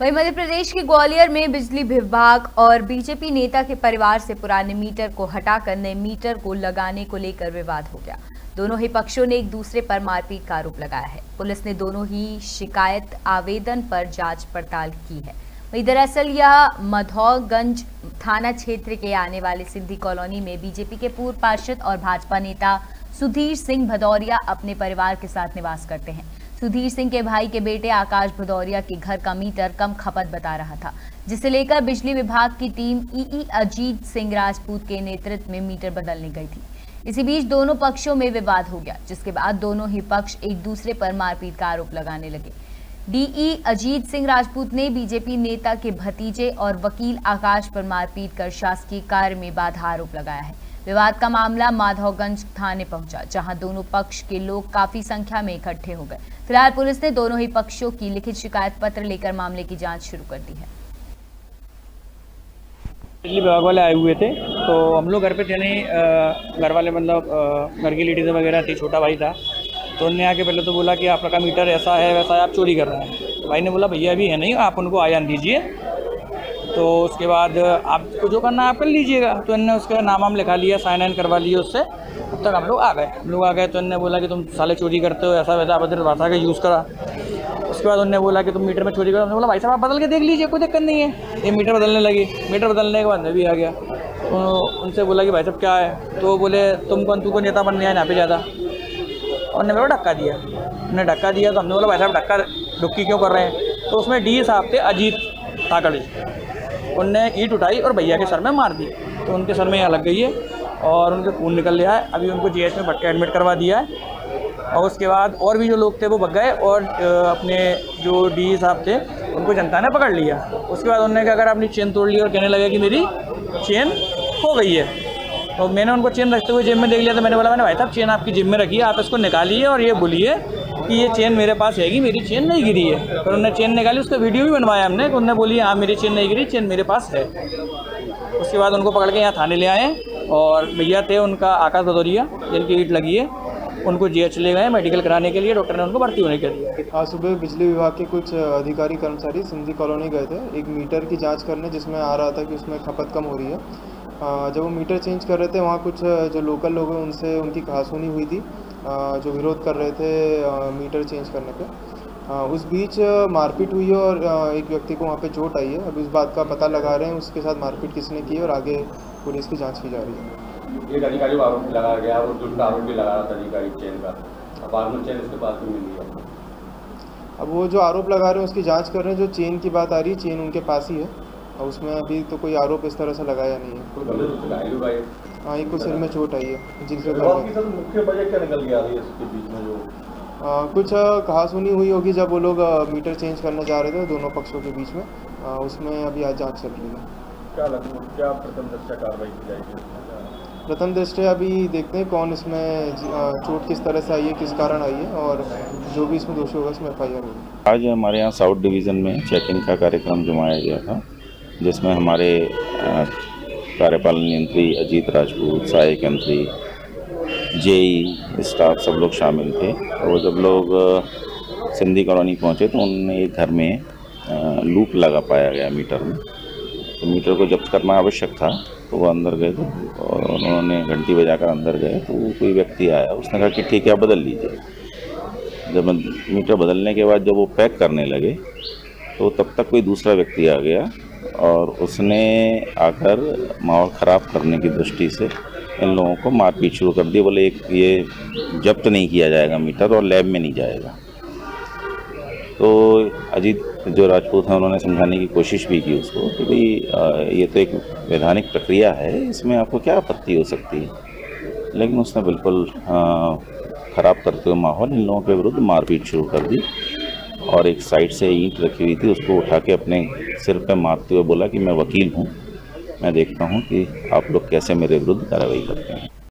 वहीं मध्य प्रदेश के ग्वालियर में बिजली विभाग और बीजेपी नेता के परिवार से पुराने मीटर को हटाकर नए मीटर को लगाने को लेकर विवाद हो गया। दोनों ही पक्षों ने एक दूसरे पर मारपीट का आरोप लगाया है। पुलिस ने दोनों ही शिकायत आवेदन पर जांच पड़ताल की है। वहीं दरअसल यह मधौगंज थाना क्षेत्र के आने वाले सिंधी कॉलोनी में बीजेपी के पूर्व पार्षद और भाजपा नेता सुधीर सिंह भदौरिया अपने परिवार के साथ निवास करते हैं। सुधीर सिंह के भाई के बेटे आकाश भदौरिया के घर का मीटर कम खपत बता रहा था, जिसे लेकर बिजली विभाग की टीम ई अजीत सिंह राजपूत के नेतृत्व में मीटर बदलने गई थी। इसी बीच दोनों पक्षों में विवाद हो गया, जिसके बाद दोनों ही पक्ष एक दूसरे पर मारपीट का आरोप लगाने लगे। डीई अजीत सिंह राजपूत ने बीजेपी नेता के भतीजे और वकील आकाश पर मारपीट कर शासकीय कार्य में बाधा आरोप लगाया है। विवाद का मामला माधवगंज थाने पहुंचा, जहां दोनों पक्ष के लोग काफी संख्या में इकट्ठे हो गए। फिलहाल पुलिस ने दोनों ही पक्षों की लिखित शिकायत पत्र लेकर मामले की जांच शुरू कर दी है। बिजली विभाग वाले आए हुए थे, तो हम लोग घर पे थे नहीं, घर वाले मतलब घर की लेडीज़ वगैरह थी, छोटा भाई था। तो उनने आके पहले तो बोला कि आपका मीटर ऐसा है वैसा है, आप चोरी कर रहे हैं। तो भाई ने बोला भैया अभी है नहीं, आप उनको आयान दीजिए, तो उसके बाद आपको जो करना है आप कर लीजिएगा। तो इन्होंने उसका नाम लिखा लिया, साइन इन करवा लिए उससे। अब तक हम लोग आ गए। तो इन्होंने बोला कि तुम साले चोरी करते हो, ऐसा वैसा अभद्र भाषा का यूज़ करा। उसके बाद उन्होंने बोला कि तुम मीटर में चोरी करो। उन्होंने बोला भाई साहब आप बदल के देख लीजिए, कोई दिक्कत नहीं है। ये मीटर बदलने लगी। मीटर बदलने के बाद मैं भी आ गया। तो उनसे बोला कि भाई साहब क्या है, तो बोले तुमको नेता बनने आए यहाँ पे ज़्यादा। और उन्होंने मेरे को धक्का दिया। उन्होंने धक्का दिया तो हमने बोला भाई साहब धक्का डुक्की क्यों कर रहे हैं। तो उसमें डी साहब थे अजीत ताकड़, उनने ईंट उठाई और भैया के सर में मार दी। तो उनके सर में यहाँ लग गई है और उनके खून निकल गया है। अभी उनको जीएच में भटके एडमिट करवा दिया है। और उसके बाद और भी जो लोग थे वो भग गए और अपने जो डी साहब थे उनको जनता ने पकड़ लिया। उसके बाद उन्होंने क्या करा, अपनी चेन तोड़ ली और कहने लगा कि मेरी चेन खो गई है। और मैंने उनको चेन रखते हुए जेब में देख लिया। तो मैंने बोला भाई साहब चेन आपकी जेब में रखिए, आप इसको निकालिए और ये बोलिए कि ये चेन मेरे पास हैगी, मेरी चेन नहीं गिरी है। फिर उन्होंने चेन निकाली, उसका वीडियो भी बनवाया हमने। तो उन्होंने बोली हाँ मेरी चेन नहीं गिरी, चेन मेरे पास है। उसके बाद उनको पकड़ के यहाँ थाने ले आए और भैया थे उनका आकाश भदौरिया, जिनकी ईंट लगी है, उनको जीएच ले गए मेडिकल कराने के लिए। डॉक्टर ने उनको भर्ती होने के दिया। आज सुबह बिजली विभाग के कुछ अधिकारी कर्मचारी सिंधी कॉलोनी गए थे एक मीटर की जांच करने, जिसमें आ रहा था कि उसमें खपत कम हो रही है। जब वो मीटर चेंज कर रहे थे, वहाँ कुछ जो लोकल लोग हैं उनसे उनकी कहासुनी हुई थी, जो विरोध कर रहे थे मीटर चेंज करने पे। उस बीच मारपीट हुई है और एक व्यक्ति को वहाँ पे चोट आई है। अब इस बात का पता लगा रहे हैं उसके साथ मारपीट किसने की और आगे पुलिस की जांच की जा रही है। एक अधिकारी को आरोप लगाया गया और दूसरा आरोप भी लगा रहा था अधिकारी चेन का, बाद में चेन उसके पास भी मिली है। अब वो जो आरोप लगा रहे हैं उसकी जांच कर रहे हैं। जो चेन की बात आ रही है, चेन उनके पास ही है और उसमें अभी तो कोई आरोप इस तरह से लगाया नहीं है। हाँ, एक को सिर में चोट आई है, जिनसे मुख्य वजह क्या निकल गया है इसके बीच में जो कुछ कहासुनी हुई होगी जब वो लोग मीटर चेंज करने जा रहे थे दोनों पक्षों के बीच में। उसमें अभी आज जांच चल रही है। क्या प्रथम दृष्टया कार्रवाई की जाएगी? प्रथम दृष्टया अभी देखते हैं कौन इसमें चोट किस तरह से आई है, किस कारण आई है, और जो भी इसमें दोषी होगा इसमें FIR होगी। आज हमारे यहाँ साउथ डिवीज़न में चेकिंग का कार्यक्रम जमाया गया था, जिसमें हमारे कार्यपालन यंत्री अजीत राजपूत, सहायक यंत्री, जेई स्टाफ सब लोग शामिल थे। और जब लोग सिंधी कॉलोनी पहुँचे तो उन्होंने एक घर में लूप लगा पाया गया मीटर में। तो मीटर को जब्त करना आवश्यक था, तो वो अंदर गए थे और उन्होंने घंटी बजाकर अंदर गए। तो कोई व्यक्ति आया, उसने कहा कि ठीक है आप बदल लीजिए। जब मीटर बदलने के बाद जब वो पैक करने लगे तो तब तक कोई दूसरा व्यक्ति आ गया और उसने आकर माहौल ख़राब करने की दृष्टि से इन लोगों को मारपीट शुरू कर दी। बोले एक ये जब्त नहीं किया जाएगा मीटर और लैब में नहीं जाएगा। तो अजीत जो राजपूत हैं उन्होंने समझाने की कोशिश भी की उसको कि भाई ये तो एक वैधानिक प्रक्रिया है, इसमें आपको क्या आपत्ति हो सकती है। लेकिन उसने बिल्कुल ख़राब करते हुए माहौल इन लोगों के विरुद्ध मारपीट शुरू कर दी और एक साइड से ईंट रखी हुई थी उसको उठा के अपने सिर पे मारते हुए बोला कि मैं वकील हूँ, मैं देखता हूँ कि आप लोग कैसे मेरे विरुद्ध कार्रवाई करते हैं।